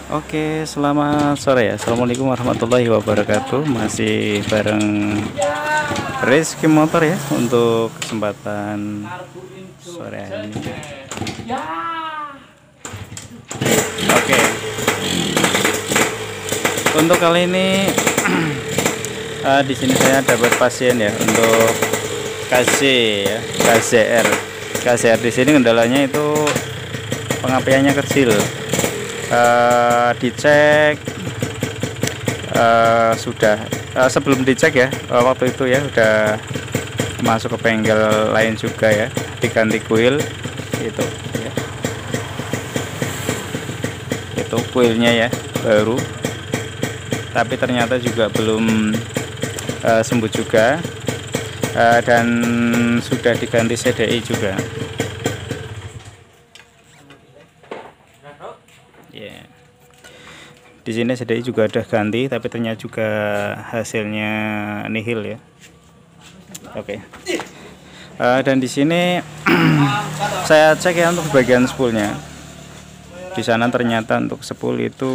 Oke, selamat sore ya. Assalamualaikum warahmatullahi wabarakatuh. Masih bareng Rizky Motor ya untuk kesempatan sore hari ini. Oke, untuk kali ini di sini saya dapat pasien ya untuk KZ ya, KZR. KZR di sini kendalanya itu pengapiannya kecil. Dicek sudah sebelum dicek ya, waktu itu ya udah masuk ke bengkel lain juga ya, diganti kuil itu ya. Itu kuilnya ya baru, tapi ternyata juga belum sembuh juga, dan sudah diganti CDI juga. Yeah. Di sini CDI juga ada ganti, tapi ternyata juga hasilnya nihil ya. Oke. Dan di sini saya cek ya untuk bagian spoolnya. Di sana ternyata untuk spool itu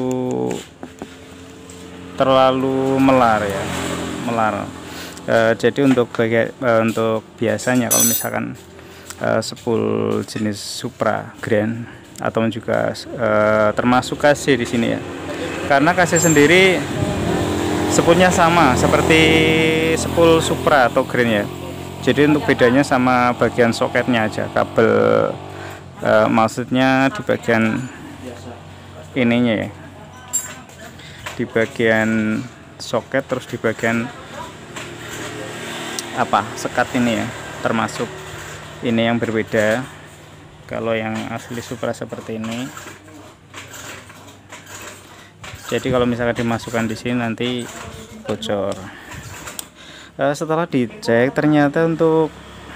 terlalu melar ya, melar. Jadi untuk untuk biasanya kalau misalkan spool jenis Supra Grand atau juga termasuk KZ di sini ya, karena KZ sendiri spoolnya sama seperti spool Supra atau Grand ya. Jadi untuk bedanya sama bagian soketnya aja, kabel maksudnya di bagian ininya ya, di bagian soket, terus di bagian apa sekat ini ya, termasuk ini yang berbeda. Kalau yang asli Supra seperti ini, jadi kalau misalkan dimasukkan di sini nanti bocor. Setelah dicek ternyata untuk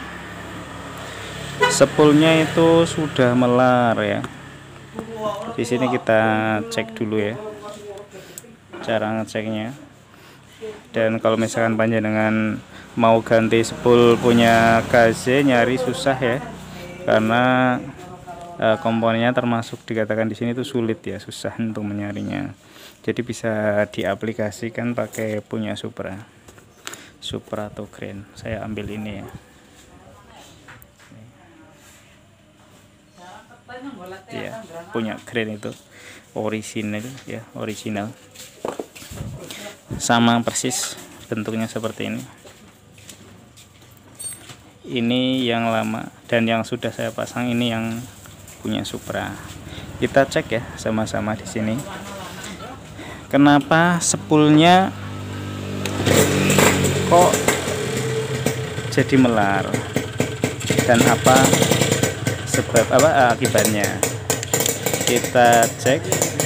spoolnya itu sudah melar ya. Di sini kita cek dulu ya cara ngeceknya. Dan kalau misalkan panjenengan mau ganti spool punya KZ nyari susah ya, karena komponennya termasuk dikatakan di sini itu sulit ya, susah untuk mencarinya. Jadi bisa diaplikasikan pakai punya Supra atau Grand. Saya ambil ini ya. Ya, punya Grand itu original ya, original. Sama persis bentuknya seperti ini. Ini yang lama, dan yang sudah saya pasang ini yang punya Supra. Kita cek ya sama-sama di sini. Kenapa spoolnya kok jadi melar, dan apa sebab akibatnya? Kita cek.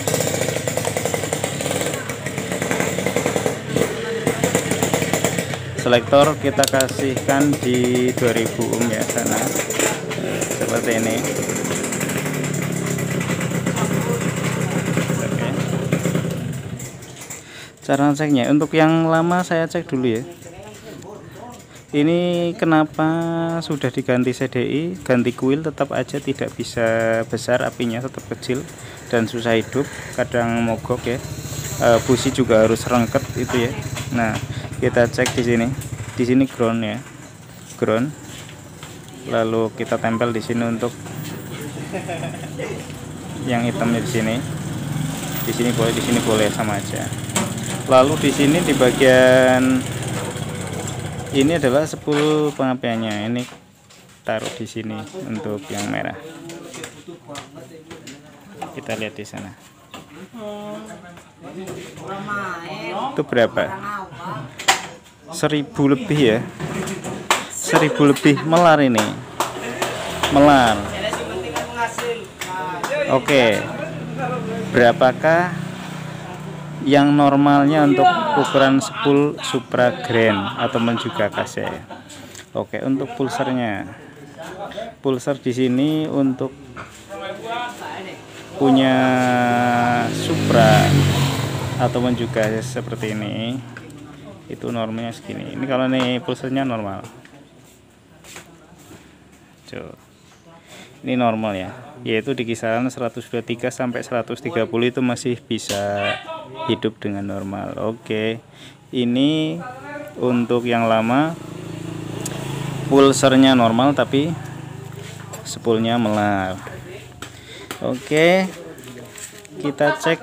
Selektor kita kasihkan di 2000 ohm ya sana, seperti ini. Oke. Cara ceknya untuk yang lama saya cek dulu ya. Ini kenapa sudah diganti CDI, ganti kuil, tetap aja tidak bisa besar apinya, tetap kecil dan susah hidup, kadang mogok ya. Busi juga harus rengket itu ya. Nah, kita cek di sini. Di sini ground ya, ground. Lalu kita tempel di sini untuk yang hitamnya di sini. Di sini boleh sama aja. Lalu di sini di bagian ini adalah spool pengapiannya. Ini taruh di sini untuk yang merah. Kita lihat di sana. Itu berapa? 1000 lebih ya, 1000 lebih melar ini, melar. Oke, berapakah yang normalnya untuk ukuran spool Supra Grand atau juga KZ? Oke, untuk pulsernya, pulser di sini untuk punya Supra atau juga seperti ini itu normalnya segini. Ini kalau nih pulsernya normal. Tuh. ini normal ya, yaitu di kisaran 123 sampai 130 itu masih bisa hidup dengan normal. Oke, ini untuk yang lama pulsernya normal tapi spoolnya melar. Oke, kita cek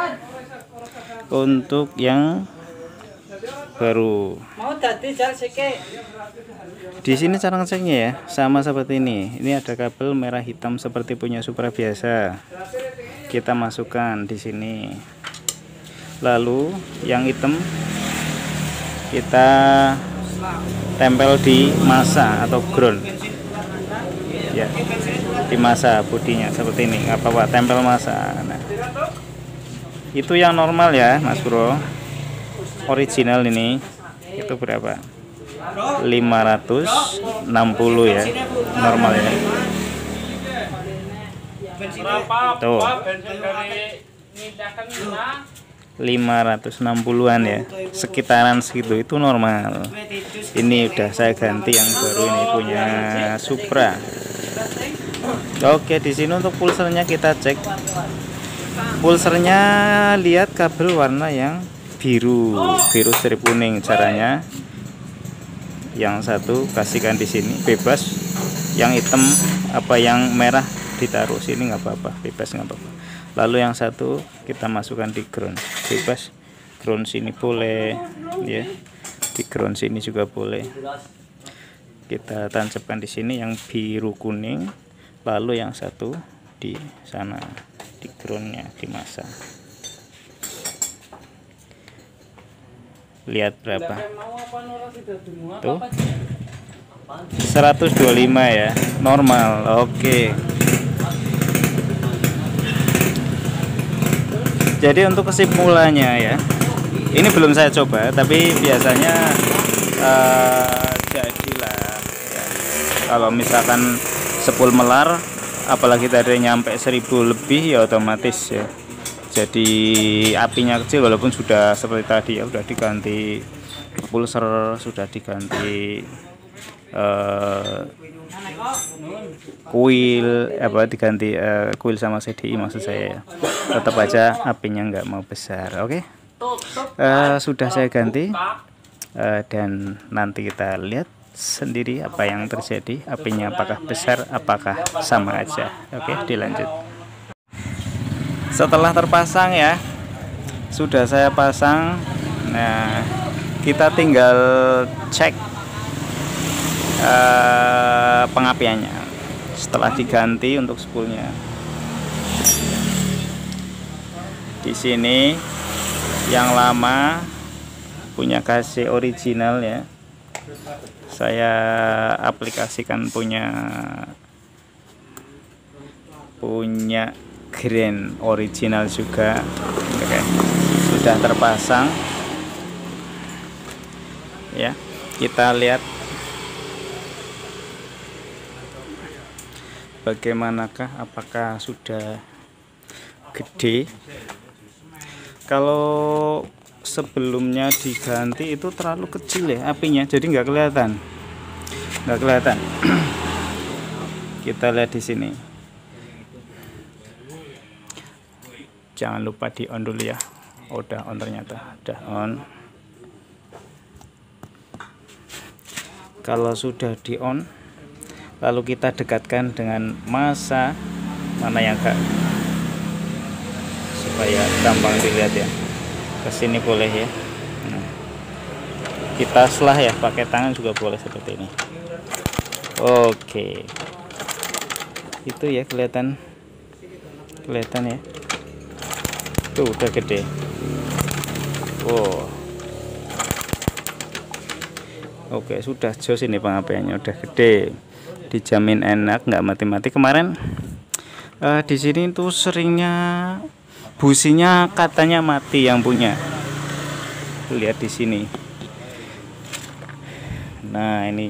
untuk yang baru. Di sini cara ngeceknya ya, sama seperti ini. Ini ada kabel merah hitam seperti punya Supra biasa. Kita masukkan di sini. Lalu yang hitam kita tempel di masa atau ground. Ya, di masa bodinya seperti ini. Nggak apa-apa, tempel masa. Nah, itu yang normal ya, Mas Bro. Original ini itu berapa? 560 ya, normal ya. Tuh 560-an ya, sekitaran segitu, itu normal. Ini udah saya ganti yang baru, ini punya Supra. Oke, di sini untuk pulsernya kita cek. Pulsernya lihat kabel warna yang biru strip kuning. Caranya yang satu kasihkan di sini bebas, yang hitam apa yang merah ditaruh sini nggak apa-apa, bebas nggak apa-apa. Lalu yang satu kita masukkan di ground, bebas. Ground sini boleh ya, di ground sini juga boleh. Kita tancapkan di sini yang biru kuning, lalu yang satu di sana di groundnya di masa. Lihat berapa tuh, 125 ya, normal. Oke, jadi untuk kesimpulannya ya, ini belum saya coba tapi biasanya jadilah ya. Kalau misalkan spool melar, apalagi tadi nyampe 1000 lebih ya otomatis ya, jadi apinya kecil. Walaupun sudah seperti tadi ya, sudah diganti pulser, sudah diganti kuil diganti kuil sama CDI maksud saya ya, tetap aja apinya nggak mau besar. Oke, sudah saya ganti dan nanti kita lihat sendiri apa yang terjadi, apinya apakah besar apakah sama aja. Oke, dilanjut. Setelah terpasang ya, sudah saya pasang. Nah, kita tinggal cek pengapiannya setelah diganti untuk spoolnya. Di sini yang lama punya KC original ya, saya aplikasikan punya Grand original juga. Oke, sudah terpasang ya. Kita lihat bagaimanakah, apakah sudah gede. Kalau sebelumnya diganti itu terlalu kecil ya apinya, jadi nggak kelihatan. Kita lihat di sini. Jangan lupa di on dulu ya. Oh, udah on, ternyata udah on. Kalau sudah di on, lalu kita dekatkan dengan masa mana yang enggak, supaya gampang dilihat ya. Kesini boleh ya. Nah, kita selah ya, pakai tangan juga boleh seperti ini. Oke, itu ya, kelihatan ya. Tuh udah gede. Wow. Oke, sudah jos ini pengapiannya, udah gede, dijamin enak, nggak mati-mati. Kemarin di sini tuh seringnya businya katanya mati yang punya. Lihat di sini. Nah, ini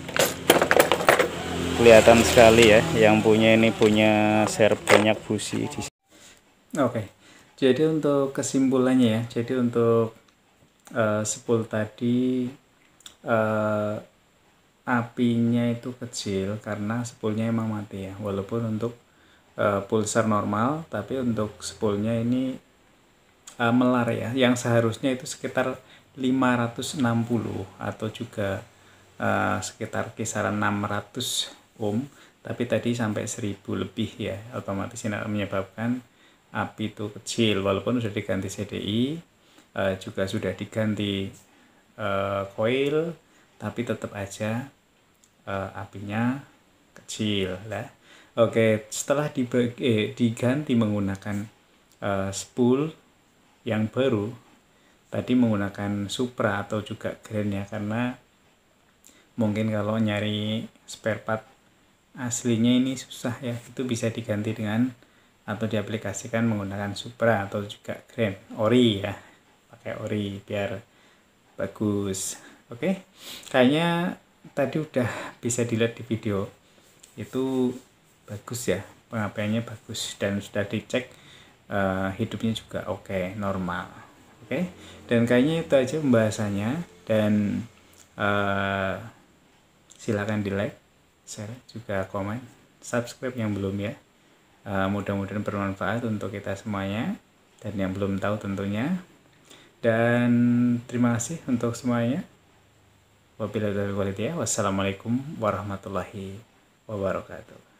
kelihatan sekali ya, yang punya ini punya share banyak busi di sini. Oke. Jadi untuk kesimpulannya ya, jadi untuk spool tadi apinya itu kecil karena spoolnya emang mati ya, walaupun untuk pulsar normal, tapi untuk spoolnya ini melar ya, yang seharusnya itu sekitar 560 atau juga sekitar kisaran 600 ohm, tapi tadi sampai 1000 lebih ya, otomatis ini akan menyebabkan api itu kecil, walaupun sudah diganti CDI, juga sudah diganti koil, tapi tetap aja apinya kecil lah. Oke, setelah diganti menggunakan spool yang baru, tadi menggunakan Supra atau juga Grand ya, karena mungkin kalau nyari spare part aslinya ini susah ya, itu bisa diganti dengan atau diaplikasikan menggunakan Supra atau juga Grand ori ya, pakai ori biar bagus. Oke, kayaknya tadi udah bisa dilihat di video itu bagus ya, pengapiannya bagus dan sudah dicek hidupnya juga oke, normal. Oke, dan kayaknya itu aja pembahasannya, dan silakan di like, share, juga komen, subscribe yang belum ya. Mudah-mudahan bermanfaat untuk kita semuanya dan yang belum tahu tentunya. Dan terima kasih untuk semuanya. Wabillahi taufiq wal hidayah. Wassalamualaikum warahmatullahi wabarakatuh.